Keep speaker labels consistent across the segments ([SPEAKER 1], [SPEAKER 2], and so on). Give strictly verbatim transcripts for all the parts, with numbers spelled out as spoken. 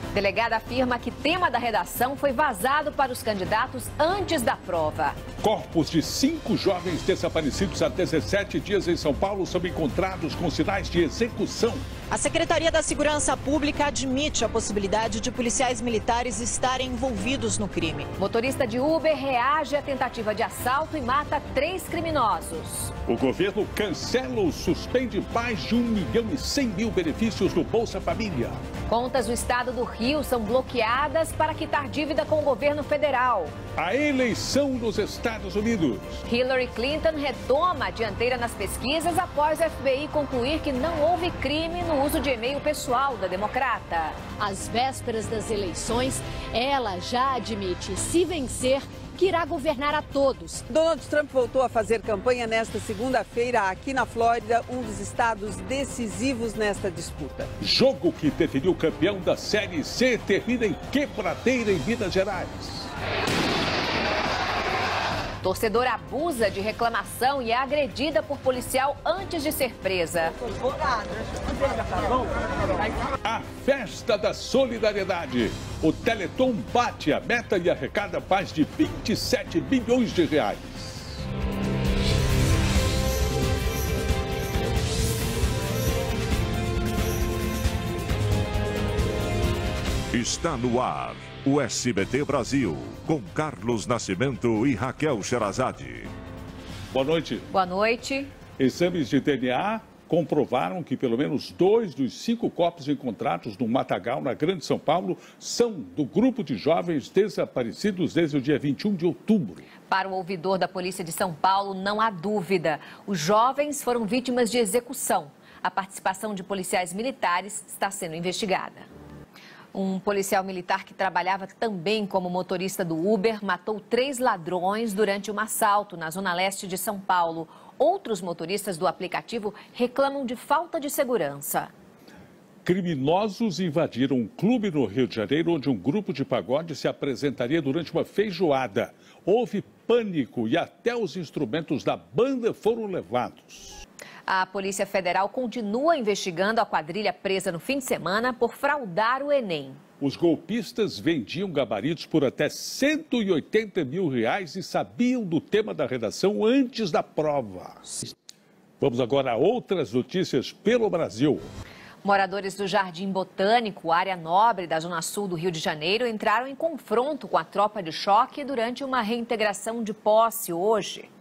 [SPEAKER 1] Delegada afirma que tema da redação foi vazado para os candidatos antes da prova.
[SPEAKER 2] Corpos de cinco jovens desaparecidos há dezessete dias em São Paulo são encontrados com sinais de execução.
[SPEAKER 3] A Secretaria da Segurança Pública admite a possibilidade de policiais militares estarem envolvidos no crime.
[SPEAKER 1] Motorista de Uber reage à tentativa de assalto e mata três criminosos.
[SPEAKER 2] O governo cancela ou suspende mais de um milhão e cem mil benefícios do Bolsa Família.
[SPEAKER 1] Contas do estado do Rio são bloqueadas para quitar dívida com o governo federal.
[SPEAKER 2] A eleição nos Estados Unidos.
[SPEAKER 1] Hillary Clinton retoma a dianteira nas pesquisas após o F B I concluir que não houve crime no uso de e-mail pessoal da democrata.
[SPEAKER 4] Às vésperas das eleições, ela já admite, se vencer, que irá governar a todos.
[SPEAKER 5] Donald Trump voltou a fazer campanha nesta segunda-feira aqui na Flórida, um dos estados decisivos nesta disputa.
[SPEAKER 2] Jogo que definiu o campeão da Série C termina em quebradeira em Minas Gerais.
[SPEAKER 1] Torcedor abusa de reclamação e é agredida por policial antes de ser presa.
[SPEAKER 2] A festa da solidariedade. O Teleton bate a meta e arrecada mais de vinte e sete bilhões de reais.
[SPEAKER 6] Está no ar o S B T Brasil, com Carlos Nascimento e Raquel Sherazade.
[SPEAKER 2] Boa noite.
[SPEAKER 1] Boa noite.
[SPEAKER 2] Exames de D N A comprovaram que pelo menos dois dos cinco corpos encontrados no Matagal, na Grande São Paulo, são do grupo de jovens desaparecidos desde o dia vinte e um de outubro.
[SPEAKER 1] Para o ouvidor da Polícia de São Paulo, não há dúvida. Os jovens foram vítimas de execução. A participação de policiais militares está sendo investigada. Um policial militar que trabalhava também como motorista do Uber matou três ladrões durante um assalto na zona leste de São Paulo. Outros motoristas do aplicativo reclamam de falta de segurança.
[SPEAKER 2] Criminosos invadiram um clube no Rio de Janeiro onde um grupo de pagode se apresentaria durante uma feijoada. Houve pânico e até os instrumentos da banda foram levados.
[SPEAKER 1] A Polícia Federal continua investigando a quadrilha presa no fim de semana por fraudar o Enem.
[SPEAKER 2] Os golpistas vendiam gabaritos por até cento e oitenta mil reais e sabiam do tema da redação antes da prova. Vamos agora a outras notícias pelo Brasil.
[SPEAKER 1] Moradores do Jardim Botânico, área nobre da zona sul do Rio de Janeiro, entraram em confronto com a tropa de choque durante uma reintegração de posse hoje.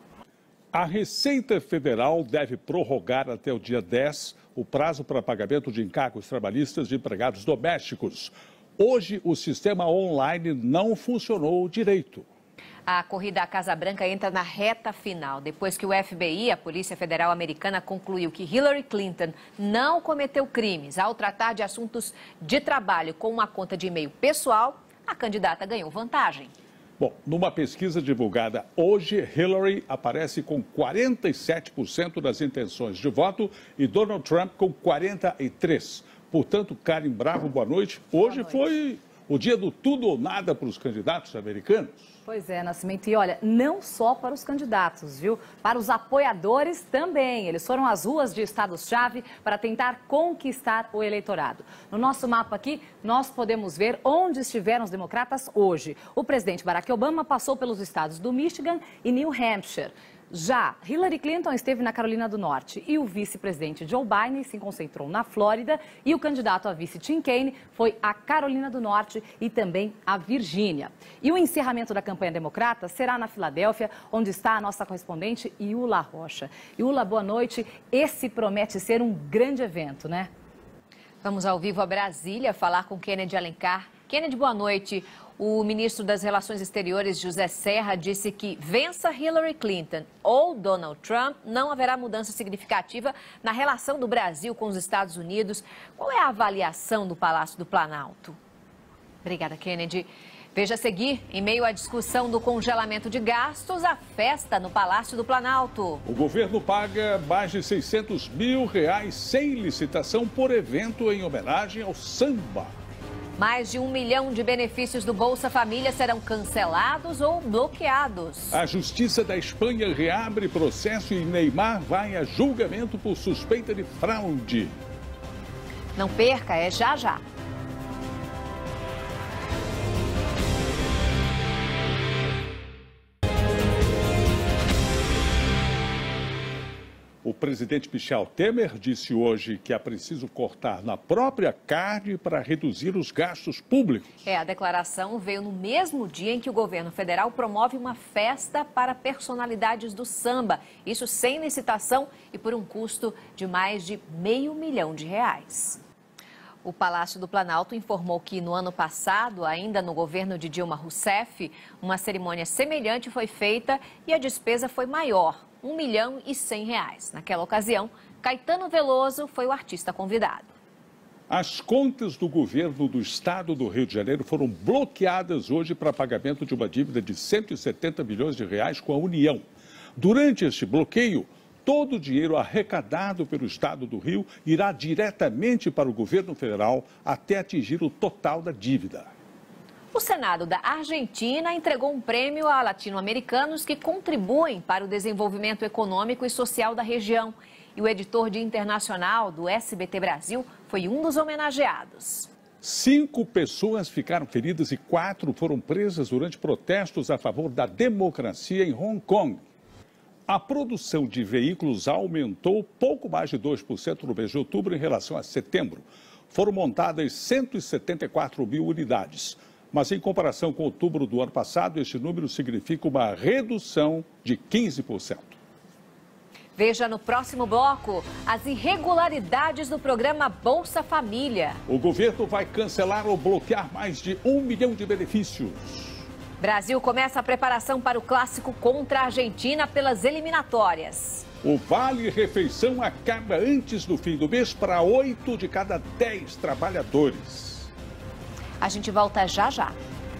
[SPEAKER 2] A Receita Federal deve prorrogar até o dia dez o prazo para pagamento de encargos trabalhistas de empregados domésticos. Hoje, o sistema online não funcionou direito.
[SPEAKER 1] A corrida à Casa Branca entra na reta final, depois que o F B I, a Polícia Federal Americana, concluiu que Hillary Clinton não cometeu crimes ao tratar de assuntos de trabalho com uma conta de e-mail pessoal, a candidata ganhou vantagem.
[SPEAKER 2] Bom, numa pesquisa divulgada hoje, Hillary aparece com quarenta e sete por cento das intenções de voto e Donald Trump com quarenta e três por cento. Portanto, Karen Bravo, boa noite. Hoje boa noite. Foi o dia do tudo ou nada para os candidatos americanos.
[SPEAKER 7] Pois é, Nascimento. E olha, não só para os candidatos, viu? Para os apoiadores também. Eles foram às ruas de estados-chave para tentar conquistar o eleitorado. No nosso mapa aqui, nós podemos ver onde estiveram os democratas hoje. O presidente Barack Obama passou pelos estados do Michigan e New Hampshire. Já Hillary Clinton esteve na Carolina do Norte e o vice-presidente Joe Biden se concentrou na Flórida e o candidato a vice Tim Kaine foi a Carolina do Norte e também a Virgínia. E o encerramento da campanha democrata será na Filadélfia, onde está a nossa correspondente Iula Rocha. Iula, boa noite. Esse promete ser um grande evento, né?
[SPEAKER 1] Vamos ao vivo a Brasília falar com Kennedy Alencar. Kennedy, boa noite. O ministro das Relações Exteriores, José Serra, disse que vença Hillary Clinton ou Donald Trump, não haverá mudança significativa na relação do Brasil com os Estados Unidos. Qual é a avaliação do Palácio do Planalto? Obrigada, Kennedy. Veja a seguir, em meio à discussão do congelamento de gastos, a festa no Palácio do Planalto.
[SPEAKER 2] O governo paga mais de seiscentos mil reais sem licitação por evento em homenagem ao samba.
[SPEAKER 1] Mais de um milhão de benefícios do Bolsa Família serão cancelados ou bloqueados.
[SPEAKER 2] A Justiça da Espanha reabre processo e Neymar vai a julgamento por suspeita de fraude.
[SPEAKER 1] Não perca, é já já.
[SPEAKER 2] presidente Michel Temer disse hoje que é preciso cortar na própria carne para reduzir os gastos públicos.
[SPEAKER 1] É, a declaração veio no mesmo dia em que o governo federal promove uma festa para personalidades do samba. Isso sem licitação e por um custo de mais de meio milhão de reais. O Palácio do Planalto informou que no ano passado, ainda no governo de Dilma Rousseff, uma cerimônia semelhante foi feita e a despesa foi maior, um milhão e cem reais. Naquela ocasião, Caetano Veloso foi o artista convidado.
[SPEAKER 2] As contas do governo do estado do Rio de Janeiro foram bloqueadas hoje para pagamento de uma dívida de cento e setenta milhões de reais com a União. Durante este bloqueio, todo o dinheiro arrecadado pelo estado do Rio irá diretamente para o governo federal até atingir o total da dívida.
[SPEAKER 1] O Senado da Argentina entregou um prêmio a latino-americanos que contribuem para o desenvolvimento econômico e social da região. E o editor de internacional do S B T Brasil foi um dos homenageados.
[SPEAKER 2] Cinco pessoas ficaram feridas e quatro foram presas durante protestos a favor da democracia em Hong Kong. A produção de veículos aumentou pouco mais de dois por cento no mês de outubro em relação a setembro. Foram montadas cento e setenta e quatro mil unidades. Mas, em comparação com outubro do ano passado, este número significa uma redução de quinze por cento.
[SPEAKER 1] Veja no próximo bloco as irregularidades do programa Bolsa Família.
[SPEAKER 2] O governo vai cancelar ou bloquear mais de um milhão de benefícios.
[SPEAKER 1] Brasil começa a preparação para o clássico contra a Argentina pelas eliminatórias.
[SPEAKER 2] O Vale Refeição acaba antes do fim do mês para oito de cada dez trabalhadores.
[SPEAKER 1] A gente volta já já.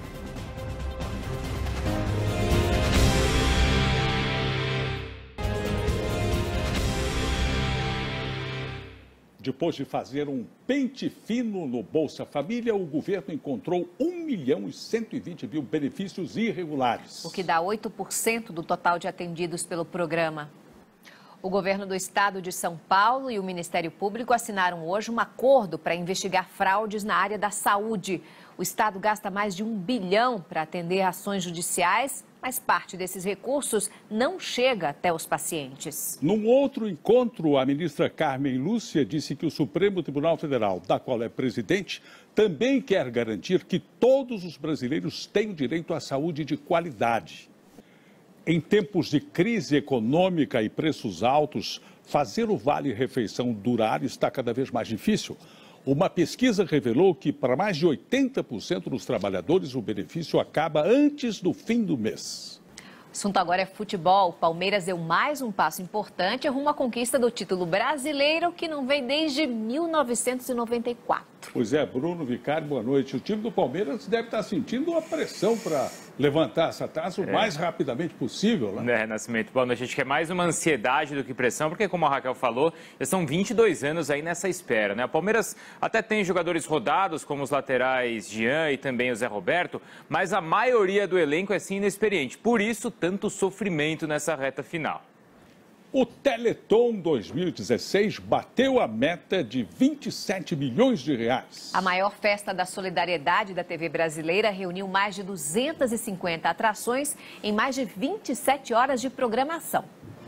[SPEAKER 2] Depois de fazer um pente fino no Bolsa Família, o governo encontrou um milhão e cento e vinte mil benefícios irregulares.
[SPEAKER 1] O que dá oito por cento do total de atendidos pelo programa. O governo do estado de São Paulo e o Ministério Público assinaram hoje um acordo para investigar fraudes na área da saúde. O estado gasta mais de um bilhão para atender ações judiciais, mas parte desses recursos não chega até os pacientes.
[SPEAKER 2] Num outro encontro, a ministra Carmen Lúcia disse que o Supremo Tribunal Federal, da qual é presidente, também quer garantir que todos os brasileiros tenham direito à saúde de qualidade. Em tempos de crise econômica e preços altos, fazer o Vale Refeição durar está cada vez mais difícil. Uma pesquisa revelou que, para mais de oitenta por cento dos trabalhadores, o benefício acaba antes do fim do mês.
[SPEAKER 1] O assunto agora é futebol. O Palmeiras deu mais um passo importante rumo à conquista do título brasileiro, que não vem desde mil novecentos e noventa e quatro.
[SPEAKER 2] Pois é, Bruno Vicari, boa noite. O time do Palmeiras deve estar sentindo a pressão para levantar essa taça o é. mais rapidamente possível, né?
[SPEAKER 8] É, Nascimento, boa noite. A gente quer mais uma ansiedade do que pressão, porque, como a Raquel falou, já são vinte e dois anos aí nessa espera, né? O Palmeiras até tem jogadores rodados, como os laterais Jean e também o Zé Roberto, mas a maioria do elenco é sim inexperiente. Por isso, tanto sofrimento nessa reta final.
[SPEAKER 2] O Teleton dois mil e dezesseis bateu a meta de vinte e sete milhões de reais.
[SPEAKER 1] A maior festa da solidariedade da T V brasileira reuniu mais de duzentas e cinquenta atrações em mais de vinte e sete horas de programação.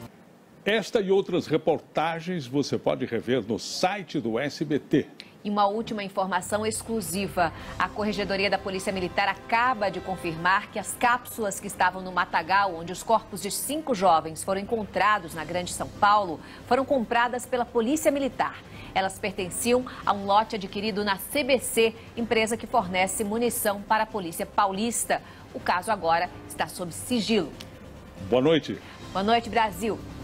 [SPEAKER 2] Esta e outras reportagens você pode rever no site do S B T.
[SPEAKER 1] E uma última informação exclusiva. A Corregedoria da Polícia Militar acaba de confirmar que as cápsulas que estavam no matagal, onde os corpos de cinco jovens foram encontrados na Grande São Paulo, foram compradas pela Polícia Militar. Elas pertenciam a um lote adquirido na C B C, empresa que fornece munição para a Polícia Paulista. O caso agora está sob sigilo.
[SPEAKER 2] Boa noite.
[SPEAKER 1] Boa noite, Brasil.